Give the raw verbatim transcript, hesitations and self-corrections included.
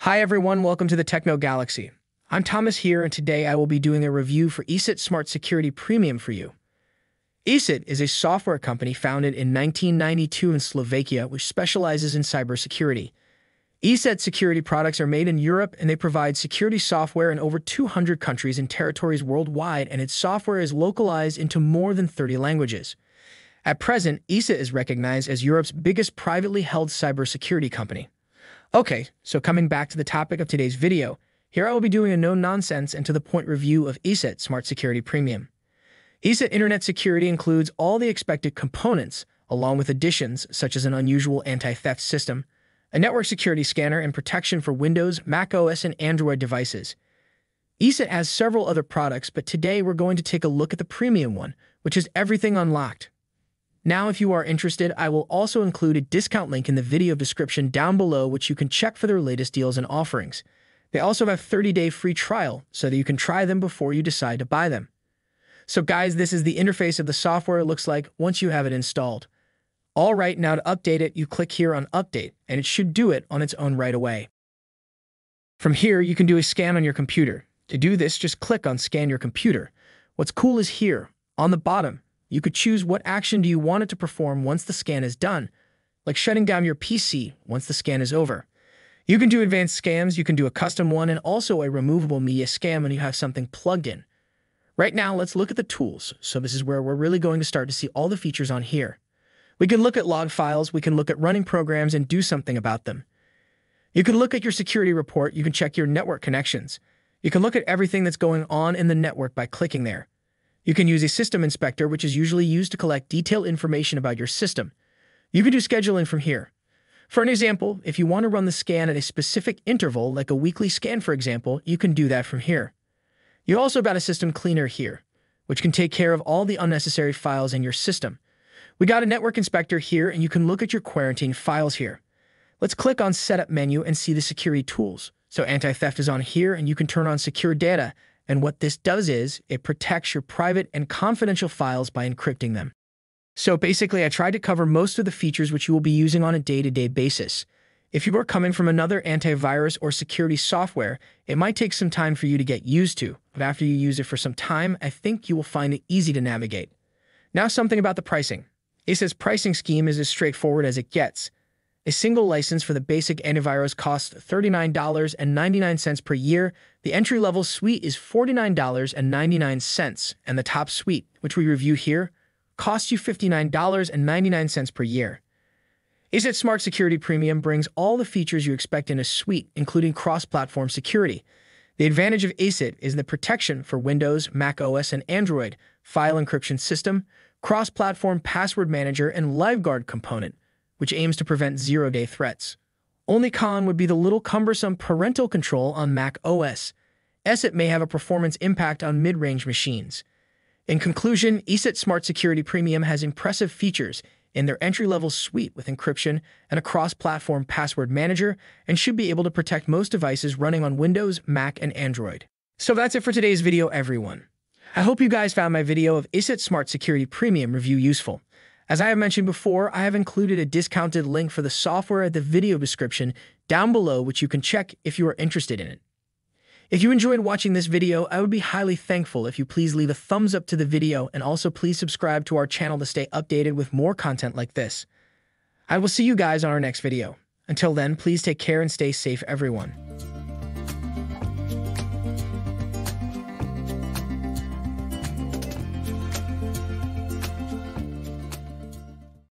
Hi everyone, welcome to the Techno Galaxy. I'm Thomas here, and today I will be doing a review for ESET Smart Security Premium for you. ESET is a software company founded in nineteen ninety-two in Slovakia, which specializes in cybersecurity. ESET security products are made in Europe, and they provide security software in over two hundred countries and territories worldwide, and its software is localized into more than thirty languages. At present, ESET is recognized as Europe's biggest privately held cybersecurity company. Okay, so coming back to the topic of today's video, here I will be doing a no-nonsense and to-the-point review of ESET Smart Security Premium. ESET Internet Security includes all the expected components, along with additions such as an unusual anti-theft system, a network security scanner, and protection for Windows, Mac O S, and Android devices. ESET has several other products, but today we're going to take a look at the premium one, which is everything unlocked. Now, if you are interested, I will also include a discount link in the video description down below, which you can check for their latest deals and offerings. They also have a thirty day free trial, so that you can try them before you decide to buy them. So guys, this is the interface of the software it looks like once you have it installed. All right, now to update it, you click here on Update, and it should do it on its own right away. From here, you can do a scan on your computer. To do this, just click on Scan Your Computer. What's cool is here, on the bottom, you could choose what action do you want it to perform once the scan is done, like shutting down your P C once the scan is over. You can do advanced scans, you can do a custom one, and also a removable media scan when you have something plugged in. Right now, let's look at the tools. So this is where we're really going to start to see all the features on here. We can look at log files, we can look at running programs and do something about them. You can look at your security report, you can check your network connections. You can look at everything that's going on in the network by clicking there. You can use a system inspector, which is usually used to collect detailed information about your system. You can do scheduling from here. For an example, if you want to run the scan at a specific interval, like a weekly scan for example, you can do that from here. You also got a system cleaner here, which can take care of all the unnecessary files in your system. We got a network inspector here, and you can look at your quarantine files here. Let's click on Setup menu and see the security tools. So anti-theft is on here, and you can turn on secure data. And what this does is, it protects your private and confidential files by encrypting them. So basically, I tried to cover most of the features which you will be using on a day-to-day basis. If you are coming from another antivirus or security software, it might take some time for you to get used to, but after you use it for some time, I think you will find it easy to navigate. Now something about the pricing. ESET's pricing scheme is as straightforward as it gets. A single license for the basic antivirus costs thirty-nine dollars and ninety-nine cents per year, the entry-level suite is forty-nine dollars and ninety-nine cents, and the top suite, which we review here, costs you fifty-nine dollars and ninety-nine cents per year. ESET Smart Security Premium brings all the features you expect in a suite, including cross-platform security. The advantage of ESET is the protection for Windows, Mac O S, and Android, file encryption system, cross-platform password manager, and LiveGuard component, which aims to prevent zero-day threats. Only con would be the little cumbersome parental control on Mac O S. ESET may have a performance impact on mid-range machines. In conclusion, ESET Smart Security Premium has impressive features in their entry-level suite with encryption and a cross-platform password manager, and should be able to protect most devices running on Windows, Mac, and Android. So that's it for today's video, everyone. I hope you guys found my video of ESET Smart Security Premium review useful. As I have mentioned before, I have included a discounted link for the software at the video description down below, which you can check if you are interested in it. If you enjoyed watching this video, I would be highly thankful if you please leave a thumbs up to the video, and also please subscribe to our channel to stay updated with more content like this. I will see you guys on our next video. Until then, please take care and stay safe, everyone.